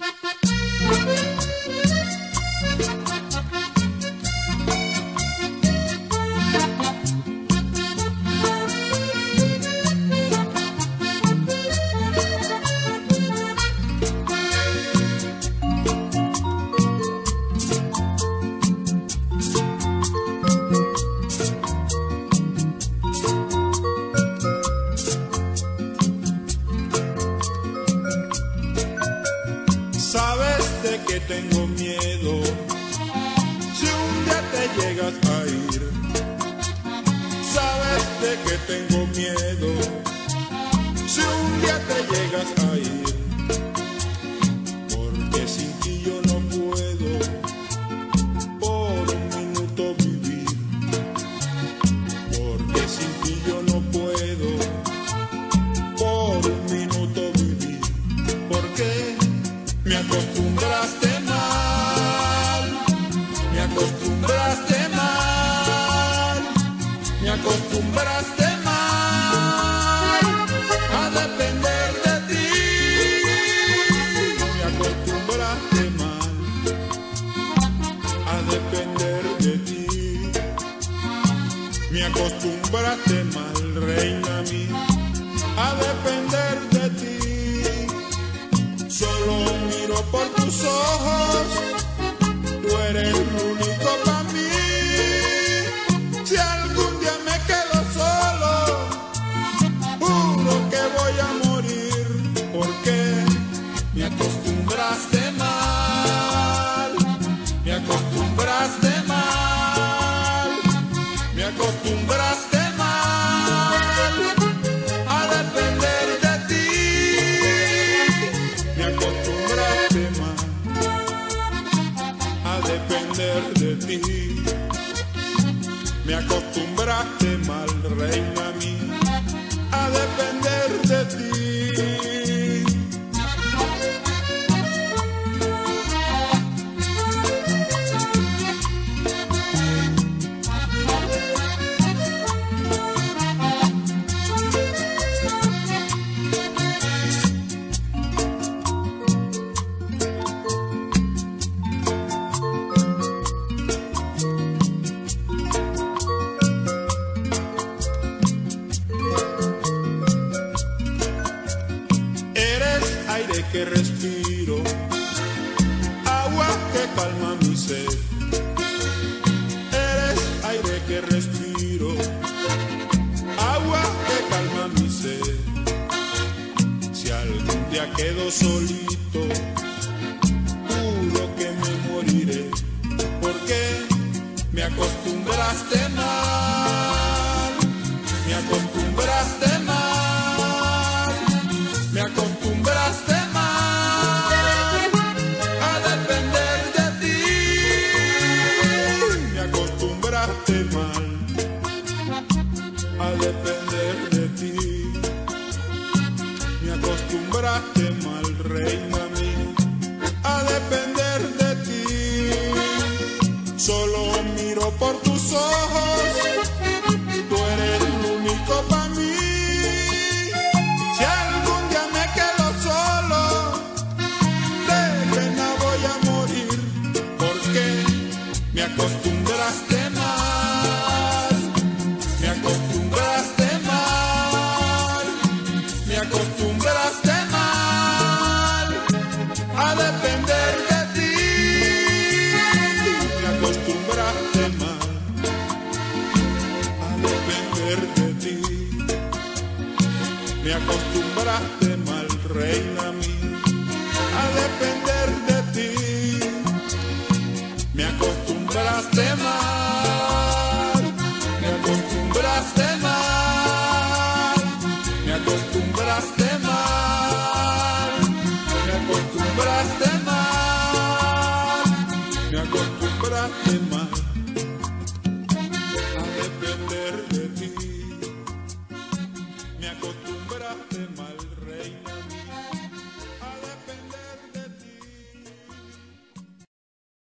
Sabes de que tengo miedo si un día te llegas a ir. Sabes de que tengo miedo si un día te llegas a ir. Porque sin ti yo no puedo por un minuto vivir. Porque sin ti yo no puedo por un minuto vivir. Porque me acostumbraste mal, me acostumbraste mal, me acostumbraste mal a depender de ti. Me acostumbraste mal a depender de ti. Me acostumbraste mal, reina mía, a depender de ti. Solo miro por tus ojos, tú eres lo único para mí. Si algún día me quedo solo, juro que voy a morir. Porque me acostumbraste mal, me acostumbraste mal, me acostumbraste mal a depender de ti. Me acostumbraste mal a depender de ti. Me acostumbraste mal, reina mía, a depender de ti. Aire que respiro, agua que calma mi sed. Eres aire que respiro, agua que calma mi sed. Si algún día quedo solito, juro que me moriré. Porque me acostumbraste mal, me acostumbraste mal, me acostumbraste mal a depender de ti. Me acostumbraste mal a depender de ti. Me acostumbraste mal, reina mía, a depender de ti. Solo miro por tus ojos, tú eres lo único para mí. Si algún día me quedo solo, de pena voy a morir. Porque me acostumbraste mal, me acostumbraste mal, me acostumbraste mal a depender de ti. Me acostumbraste mal a depender de ti. Me acostumbraste mal, reina mía, a depender de ti. Me acostumbraste mal, me acostumbraste